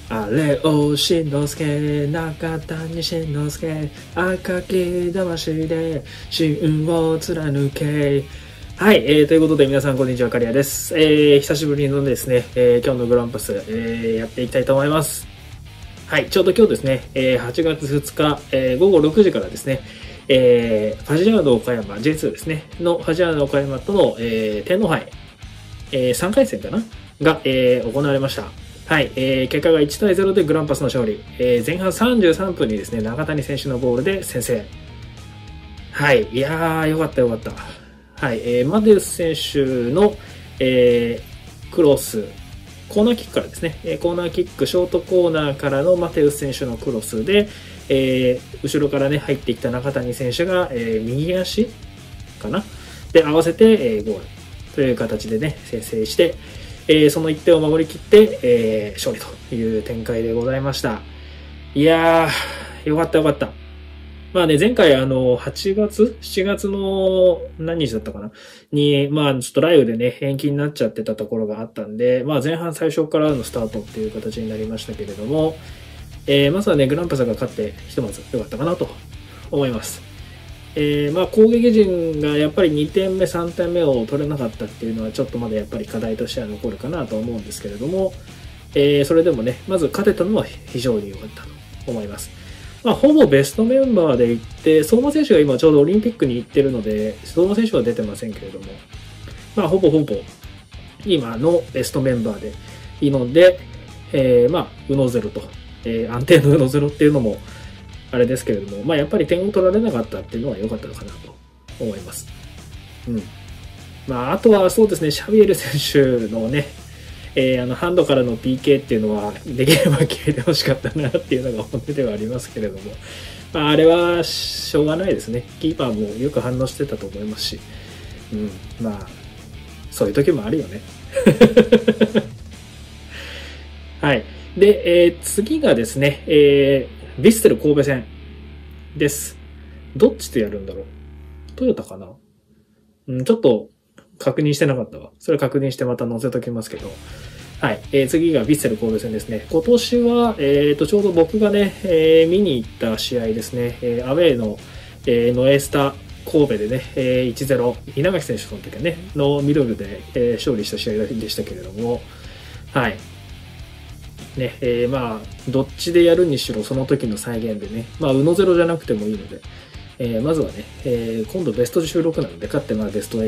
あれをしんのすけ、中谷しんのすけ、赤き魂で芯を貫け。はい、ということで皆さんこんにちは、カリアです。久しぶりのですね、今日のグランパス、やっていきたいと思います。はい、ちょうど今日ですね、8月2日、午後6時からですね、ファジアード岡山 J2 ですね、のファジアード岡山との、天皇杯、3回戦かなが、行われました。はい、結果が1対0でグランパスの勝利。前半33分にですね、中谷選手のゴールで先制。はい、いやー、よかったよかった。はい、マデウス選手の、クロス、コーナーキックからですね、コーナーキック、ショートコーナーからのマテウス選手のクロスで、後ろからね、入ってきた中谷選手が、右足かなで合わせて、ゴールという形でね、先制して、その1点を守りきって、勝利という展開でございました。いやー、よかったよかった。まあね、前回8月 ?7 月の何日だったかなに、まあちょっと雷雨でね、延期になっちゃってたところがあったんで、まあ前半最初からのスタートっていう形になりましたけれども、まずはね、グランパスが勝ってひとまず良かったかなと思います。まあ攻撃陣がやっぱり2点目、3点目を取れなかったっていうのはちょっとまだやっぱり課題としては残るかなと思うんですけれども、それでもね、まず勝てたのは非常に良かったと思います。まあ、ほぼベストメンバーで行って、相馬選手が今ちょうどオリンピックに行ってるので、相馬選手は出てませんけれども、まあ、ほぼ今のベストメンバーでいいので、まあ、ウノゼロと、安定のウノゼロっていうのも、あれですけれども、まあ、やっぱり点を取られなかったっていうのは良かったのかなと思います。うん。まあ、あとはそうですね、シャビエル選手のね、ハンドからの PK っていうのはできれば決めてほしかったなっていうのが本音ではありますけれども、まあ、あれはしょうがないですね。キーパーもよく反応してたと思いますし、うん、まあそういう時もあるよね。はい。で、次がですね、ヴィッセル神戸戦です。どっちとやるんだろう。トヨタかな、うん、ちょっと確認してなかったわ。それ確認してまた載せときますけど。はい。次がヴィッセル神戸戦ですね。今年は、ちょうど僕がね、見に行った試合ですね。アウェーの、ノエスタ神戸でね、1-0、稲垣選手の時はね、のミドルで、勝利した試合でしたけれども、はい。ね、まあ、どっちでやるにしろその時の再現でね、まあ、ウノゼロじゃなくてもいいので、まずはね、今度ベスト16なので、勝ってまあベスト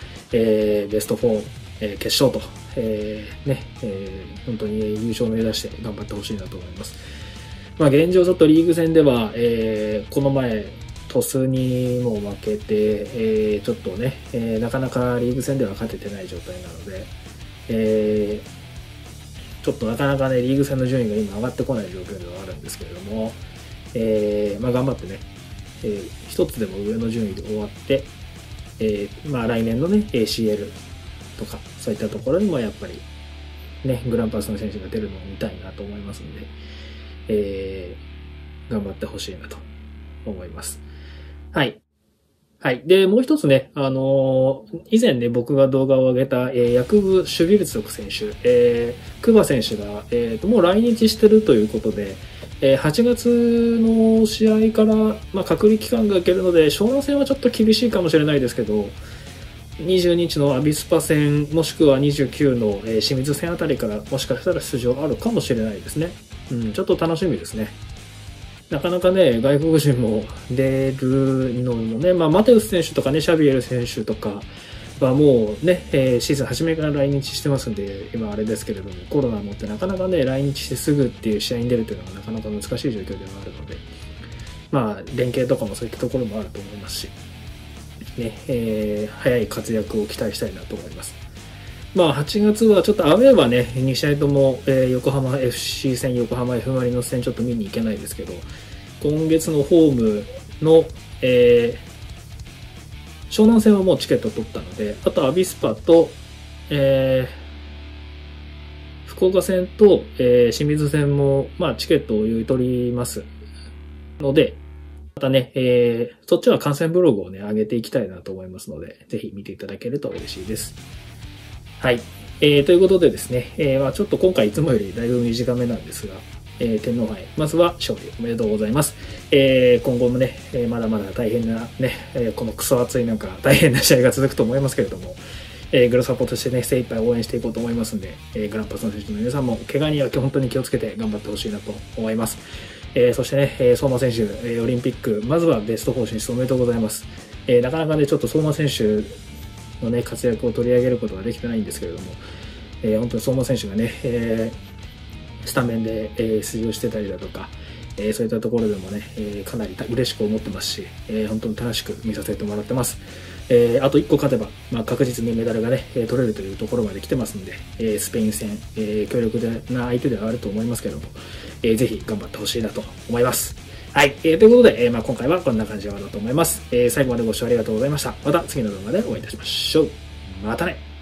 8、ベスト4、決勝と、ね、本当に優勝を目指して頑張ってほしいなと思います。まあ現状ちょっとリーグ戦では、この前、鳥栖にも負けて、ちょっとね、なかなかリーグ戦では勝ててない状態なので、ちょっとなかなかね、リーグ戦の順位が今上がってこない状況ではあるんですけれども、まあ頑張ってね、一つでも上の順位で終わって、まあ来年のね ACL とかそういったところにもやっぱりねグランパスの選手が出るのを見たいなと思いますので、頑張ってほしいなと思います。はい。はい。で、もう一つね、以前ね、僕が動画を上げた、ヤクブ・シュビルツォク選手、クバ選手が、もう来日してるということで、8月の試合から、まあ、隔離期間が空けるので、湘南戦はちょっと厳しいかもしれないですけど、20日のアビスパ戦、もしくは29の、清水戦あたりから、もしかしたら出場あるかもしれないですね。うん、ちょっと楽しみですね。なかなかね、外国人も出るのもね、まあ、マテウス選手とかね、シャビエル選手とかはもうね、シーズン初めから来日してますんで、今あれですけれども、コロナもってなかなかね、来日してすぐっていう試合に出るというのがなかなか難しい状況ではあるので、まあ、連携とかもそういったところもあると思いますし、ね、早い活躍を期待したいなと思います。まあ、8月はちょっとアウェーはね、2試合とも、横浜 FC 戦、横浜 F マリノス戦ちょっと見に行けないですけど、今月のホームの、湘南戦はもうチケット取ったので、あとアビスパと、福岡戦と、清水戦も、まあ、チケットを言い取りますので、またね、そっちは観戦ブログをね、上げていきたいなと思いますので、ぜひ見ていただけると嬉しいです。はい。 ということでですね、まあちょっと今回いつもよりだいぶ短めなんですが、天皇杯、まずは勝利おめでとうございます。今後もね、まだまだ大変なね、このクソ暑いなんか大変な試合が続くと思いますけれども、グロサポとしてね、精一杯応援していこうと思いますんで、グランパスの選手の皆さんも怪我には本当に気をつけて頑張ってほしいなと思います。そしてね、相馬選手、オリンピック、まずはベスト4進出おめでとうございます。なかなかね、ちょっと相馬選手のね、活躍を取り上げることができてないんですけれども、本当に相馬選手がね、スタメンで、出場してたりだとか、そういったところでもね、かなり嬉しく思ってますし、本当に楽しく見させてもらってます。あと1個勝てば、まあ、確実にメダルがね、取れるというところまで来てますので、スペイン戦、強力な相手ではあると思いますけども、ぜひ頑張ってほしいなと思います。はい、ということで、まあ、今回はこんな感じで終わろうと思います。最後までご視聴ありがとうございました。また次の動画でお会いいたしましょう。またね。